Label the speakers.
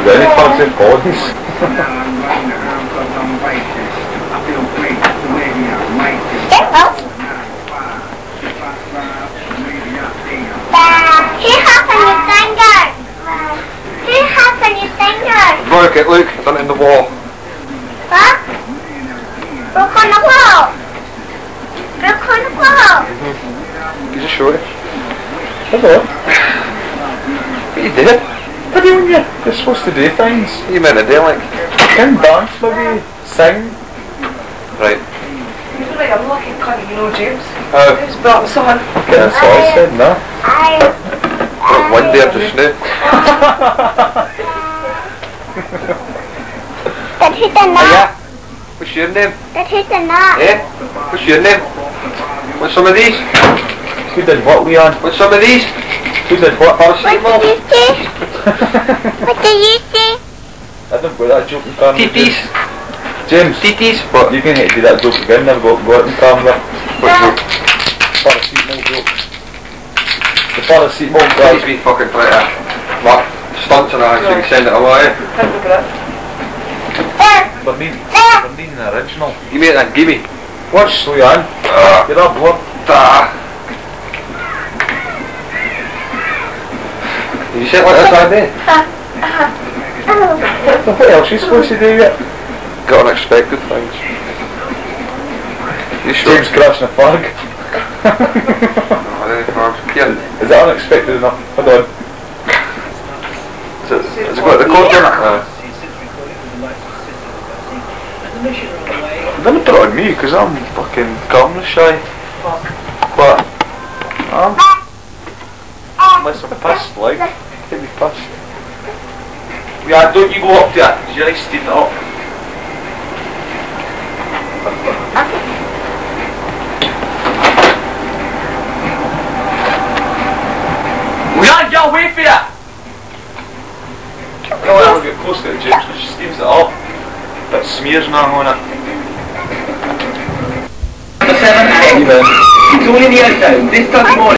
Speaker 1: got any plugs in phones. Broke it, look, done it in the wall.
Speaker 2: Huh? Broke on the wall? Broke on the wall?
Speaker 1: You just show it. Hello. What you did? What are you doing? You're supposed to do things. What you meant to do, like? Can dance, maybe sing. Right.
Speaker 3: You're right, I'm lucky cunt, you know, James.
Speaker 1: Oh.
Speaker 3: James brought me someone.
Speaker 1: Okay, that's what I said, no?
Speaker 2: I
Speaker 1: One there just now.
Speaker 2: That hit the knot.
Speaker 1: Yeah. What's your name?
Speaker 2: That hit the knot.
Speaker 1: Eh? What's your name? Want some of these? Who did what, Leon? Want some of these? Who did what?
Speaker 2: What did you say? What did you say?
Speaker 1: I don't go that joke in camera.
Speaker 4: Titties.
Speaker 1: James.
Speaker 4: Titties.
Speaker 1: What? You're going to do that joke again, never go out in camera.
Speaker 4: What joke?
Speaker 1: Paracetamol joke. The paracetamol
Speaker 4: Please
Speaker 1: guy.
Speaker 4: be fucking try to what? Stunts and that, so you can send it away.
Speaker 3: Can't look at it.
Speaker 1: Bernine the original.
Speaker 4: Give me that, give me.
Speaker 1: Watch, Leon. You're up, what?
Speaker 4: Did you say it like this all day?
Speaker 1: What else are you supposed to do yet?
Speaker 4: Got unexpected things. You sure?
Speaker 1: James crashing a flag.
Speaker 4: Oh, there you are. Yeah.
Speaker 1: Is that unexpected enough? Hold on.
Speaker 4: Has it got the code in it?
Speaker 1: Don't put it on me, because I'm fucking camera shy. But, unless I'm pissed, like, can't be pissed. Yeah, don't you go up there, because you're like steaming it up. We can't get away from you! You'll never get close to it, James, because she steams it up. Bit smears now on it.
Speaker 5: 7A. It's all in the outside. This Sunday morning.